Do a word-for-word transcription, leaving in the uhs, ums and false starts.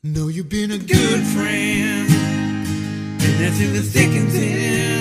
Know you've been a good friend, and that's in the thick and thin.